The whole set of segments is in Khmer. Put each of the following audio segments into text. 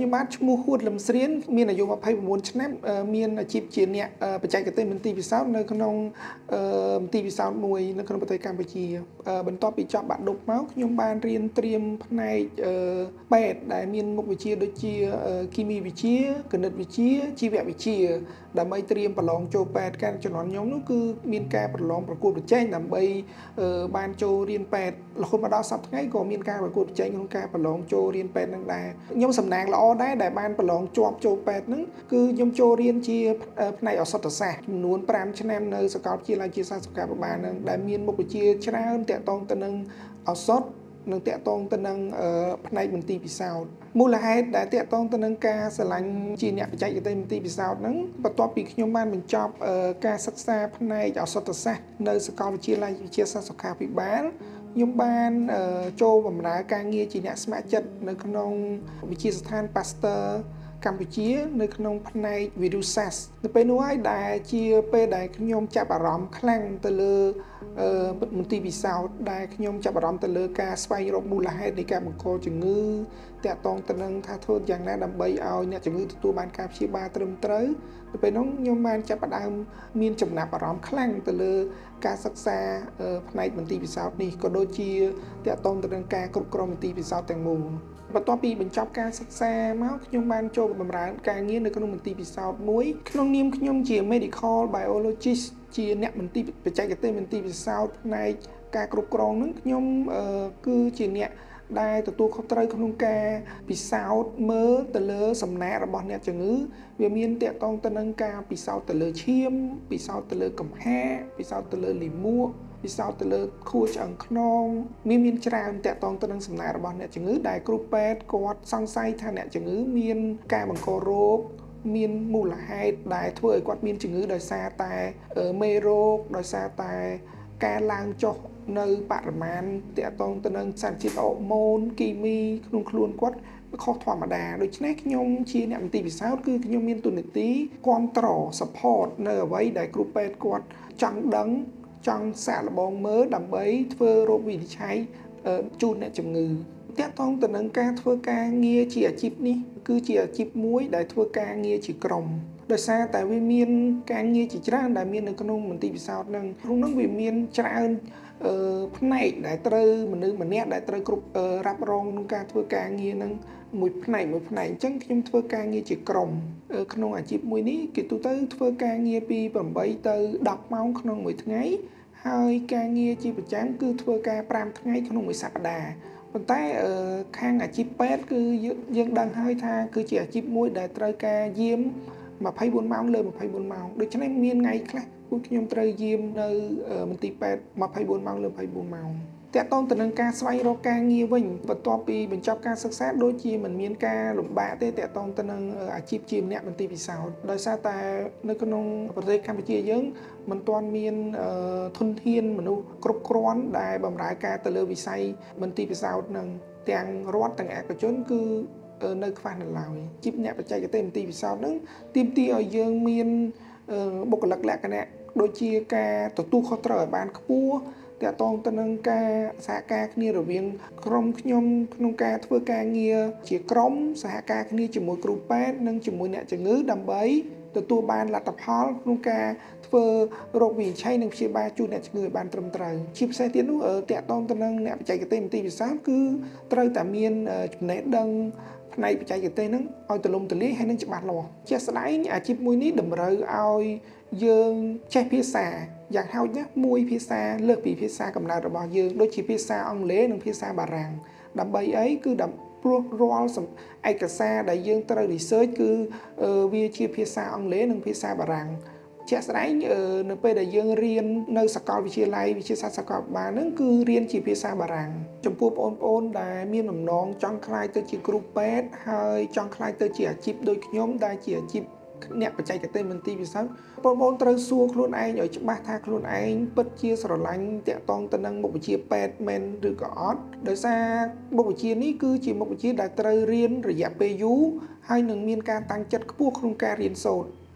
ខ្ញុំបាទឈ្មោះហួតលឹមស្រៀនមានអាយុ29ឆ្នាំមានអាជីពជាអ្នកបច្ចេកទេសមន្ទីរពិសោធន៍នៅក្នុងមន្ទីរពិសោធន៍មួយនៅក្នុងប្រទេសកម្ពុជាបន្ទាប់ពីចប់បាក់ឌុបមកខ្ញុំបានរៀនត្រៀមផ្នែកពេទ្យដែលមានមុខវិជ្ជាដូចជាគីមីវិទ្យាគណិតវិទ្យាជីវវិទ្យាដើម្បីត្រៀមប្រឡងចូលពេទ្យការជំនាន់ខ្ញុំនោះគឺមានការប្រឡងប្រកួតប្រជែងដើម្បីបានចូលរៀនពេទ្យរហូតមកដល់សប្តាហ៍ថ្ងៃក៏មានការប្រកួតប្រជែងក្នុងការប្រឡងចូលរៀនពេទ្យនឹងដែរខ្ញុំសំណាងល្អដែរដែលបានប្រឡងជាប់ចូលពេទ្យហ្នឹងគឺខ្ញុំចូលរៀនជាផ្នែកឱសថសាស្ត្រចំនួន5ឆ្នាំនៅសាកលវិទ្យាល័យជាសាស្ត្រសុខាភិបាលនឹងដែលមានមុខវិជ្ជាច្រើនទាក់ទងទៅនឹងឱសថនឹងតាក់ទងទៅនឹងផ្នែកមន្ទីរពិសោធន៍មូលហេតុដែលតាក់ទងទៅនឹងការស្រឡាញ់ជាអ្នកបច្ចេកទេសមន្ទីរពិសោធន៍ហ្នឹងបន្ទាប់ពីខ្ញុំបានបញ្ចប់ការសិក្សាផ្នែកឱសថសាស្ត្រនៅសាកលវិទ្យាល័យវិទ្យាសាស្ត្រសុខាភិបាលខ្ញុំបានចូលបម្រើការងារជាអ្នកស្ម័គ្រចិត្តនៅក្នុងវិទ្យាស្ថាន Pasteur កម្ពុជានៅក្នុងផ្នែកវីរុសសាស្ត្រនៅពេលនោះហើយដែលជាពេលដែលខ្ញុំចាប់អារម្មណ៍ខ្លាំងទៅលើមន្ទីរពិសោធន៍ដែលខ្ញុំចាប់អារម្មណ៍ទៅលើការស្វែងរកមូលហេតុនៃការបង្កជំងឺតាក់ទងទៅនឹងថាធ្វើយ៉ាងណាដើម្បីឲ្យអ្នកជំងឺទទួលបានការព្យាបាលត្រឹមត្រូវទៅពេលនោះខ្ញុំបានចាប់ផ្ដើមមានចំណាប់អារម្មណ៍ខ្លាំងទៅលើការសិក្សាផ្នែកមន្ទីរពិសោធន៍នេះក៏ដូចជាតាក់ទងទៅនឹងការគ្រប់គ្រងមន្ទីរពិសោធន៍ទាំងមូលបន្ទាប់ពីបញ្ចប់ការសិក្សាមកខ្ញុំបានចូលបម្រើការងារនៅក្នុងមន្ទីរពិសោធន៍មួយក្នុងនាមខ្ញុំជា Medical Biologist ជាអ្នកមន្ទីរបច្ចេកទេសមន្ទីរពិសោធន៍ផ្នែកការគ្រប់គ្រងនឹងខ្ញុំគឺជាអ្នកដែលទទួលខុសត្រូវក្នុងការពិសោធន៍មើលទៅលើសំណាករបស់អ្នកជំងឺវាមានតាក់ទងទៅនឹងការពិសោធន៍ទៅលើឈាមពិសោធន៍ទៅលើកំហាពិសោធន៍ទៅលើលាមកពិសោធន៍ទៅលើខួរឆ្អឹងខ្នងមានច្រើនតាក់ទងទៅនឹងសំណាករបស់អ្នកជំងឺដែលគ្រូពេទ្យគាត់សង្ស័យថាអ្នកជំងឺមានការបង្ករោគមានមូលហេតុដែលធ្វើឲ្យគាត់មានជំងឺដោយសារតែមេរោគដោយសារតែការឡើងចុះនៅបរិមាណតាក់ទងទៅនឹងសារជាតិហូម៉ូនគីមីក្នុងខ្លួនគាត់ខុសធម្មតាដូច្នេះខ្ញុំជាអ្នកមន្ទីរពិសោធន៍គឺខ្ញុំមានទូនាទីគ្រប់គ្រង support នៅអ្វីដែលគ្រូពេទ្យគាត់ចង់ដឹងចង់សាកល្បងមើលដើម្បីធ្វើរោគវិនិច្ឆ័យជូនអ្នកជំងឺតាក់ទងទៅនឹងការធ្វើការងារជាអាជីពនេះគឺជាអាជីពមួយដែលធ្វើការងារជាក្រុមដោយសារតែវាមានការងារជាច្រើនដែលមាននៅក្នុងមន្ទីរពិសោធន៍នឹងក្នុងនោះវាមានច្រើនផ្នែកដែលត្រូវមនុស្សម្នាក់ដែលត្រូវគ្រប់រ៉ាប់រងក្នុងការធ្វើការងារនឹងមួយផ្នែកអញ្ចឹងខ្ញុំធ្វើការងារជាក្រុមក្នុងអាជីពមួយនេះគេទូទៅធ្វើការងារពី8ទៅ10ម៉ោងក្នុងមួយថ្ងៃហើយការងារជាប្រចាំគឺធ្វើការ5ថ្ងៃក្នុងមួយសប្តាហ៍ប៉ុន្តែខាងអាជីពពេទ្យគឺយើងដឹងហើយថាគឺជាអាជីពមួយដែលត្រូវការយាម24ម៉ោងលើ24ម៉ោងដូច្នេះមានថ្ងៃខ្លះពួកខ្ញុំត្រូវយាមនៅមន្ទីរពេទ្យ24ម៉ោងលើ24ម៉ោងតាក់ទងទៅនឹងការស្វែងរកការងារវិញបន្ទាប់ពីបញ្ចប់ការសិក្សាដូចជាមិនមានការលំបាកទេតាក់ទងទៅនឹងអាជីពជាអ្នកមន្ទីរពិសោធន៍ដោយសារតែនៅក្នុងប្រទេសកម្ពុជាយើងមិនទាន់មានធនធានមនុស្សគ្រប់គ្រាន់ដែលបម្រើការទៅលើវិស័យមន្ទីរពិសោធន៍នឹងទាំងរដ្ឋទាំងឯកជនគឺនៅខ្វះនៅឡើយជីពអ្នកបច្ចេកទេសមន្ទីរពិសោធន៍នឹងទាមទារឲ្យយើងមានបុគ្គលិកលក្ខណៈដូចជាការទទួលខុសត្រូវឲ្យបានខ្ពស់តាក់ទងទៅនឹងការសហការគ្នារវាងក្រុមខ្ញុំក្នុងការធ្វើការងារជាក្រុមសហការគ្នាជាមួយគ្រូពេទ្យនិងជាមួយអ្នកជំងឺដើម្បីទទួលបានលទ្ធផលក្នុងការធ្វើរោគវិនិច្ឆ័យនិងព្យាបាលជូនអ្នកជំងឺឲ្យបានត្រឹមត្រូវជាពិសេសទៀតនោះតាក់ទងទៅនឹងអ្នកបច្ចេកទេសមន្ទីរពិសោធន៍គឺត្រូវតែមានចំណេះដឹងផ្នែកបច្ចេកទេសហ្នឹងឲ្យទូលំទូលាយហើយនឹងច្បាស់លាស់ជាក់ស្ដែងអាជីពមួយនេះតម្រូវឲ្យយើងចេះភាសាយ៉ាងហោចណាស់មួយភាសាលើសពីភាសាកំណើតរបស់យើងដូចជាភាសាអង់គ្លេសនិងភាសាបារាំងដើម្បីអីគឺព្រោះរាល់ឯកសារដែលយើងត្រូវ research គឺវាជាភាសាអង់គ្លេសនិងភាសាបារាំងជាក់ស្ដែងនៅពេលដែលយើងរៀននៅសាកលវិទ្យាល័យវិទ្យាសាស្ត្រសុខាភិបាលហ្នឹងគឺរៀនជាភាសាបារាំងចំពោះបងប្អូនដែលមានបំណងចង់ក្លាយទៅជាគ្រូពេទ្យហើយចង់ក្លាយទៅជាអាជីពដូចខ្ញុំដែលជាអាជីពអ្នកបច្ចេកទេសមន្ទីរពិសោធន៍បងប្អូនត្រូវសួរខ្លួនឯងឲ្យច្បាស់ថាខ្លួនឯងពិតជាស្រឡាញ់តាក់ទងទៅនឹងមុខវិជ្ជាពេទ្យមែនឬក៏អត់ដោយសារមុខវិជ្ជានេះគឺជាមុខវិជ្ជាដែលត្រូវរៀនរយៈពេលយូរហើយនឹងមានការតាំងចិត្តខ្ពស់ក្នុងការរៀនសូត្រ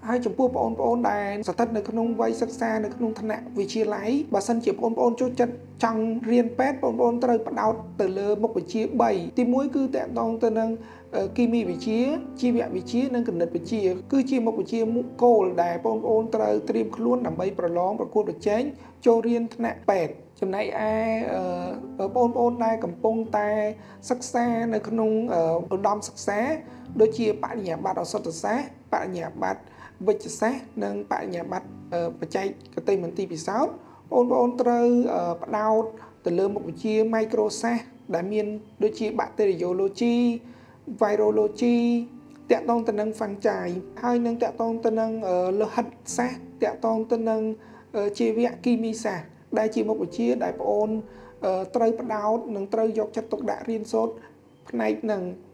ហើយចំពោះបងប្អូនដែលស្ថិតនៅក្នុងវ័យសិក្សានៅក្នុងឋានៈវិទ្យាល័យបើសិនជាបងប្អូនចូលចិត្តចង់រៀនពេទ្យបងប្អូនត្រូវផ្ដោតទៅលើមុខវិជ្ជា3ទី1គឺតកតងទៅនឹងគីមីវិទ្យាជីវវិទ្យានិងគណិតវិទ្យាគឺជាមុខវិជ្ជាគោលដែលបងប្អូនត្រូវត្រៀមខ្លួនដើម្បីប្រឡងប្រកួតប្រជែងចូលរៀនថ្នាក់ពេទ្យចំណែកឯបងប្អូនដែលកំពុងតែសិក្សានៅក្នុងឧត្តមសិក្សាដូចជាបរិញ្ញាបត្រឱសថសាស្ត្របរិញ្ញាបត្រវិទ្យាសាស្ត្រនិងបរិញ្ញាបត្របច្ចេកទេសមន្ទីរពិសោធន៍បងប្អូនត្រូវផ្ដោតទៅលើមុខវិជ្ជា Microsass ដែលមានដូចជា Bacteriology Virology តាក់ទងទៅនឹង Fungi ហើយនឹងតាក់ទងទៅនឹងលោហិតសាស្ត្រតាក់ទងទៅនឹងជីវគីមីសាស្ត្រដែលជាមុខវិជ្ជាដែលបងប្អូនត្រូវផ្ដោតនិងត្រូវយកចិត្តទុកដាក់រៀនសូត្រផ្នែកនឹង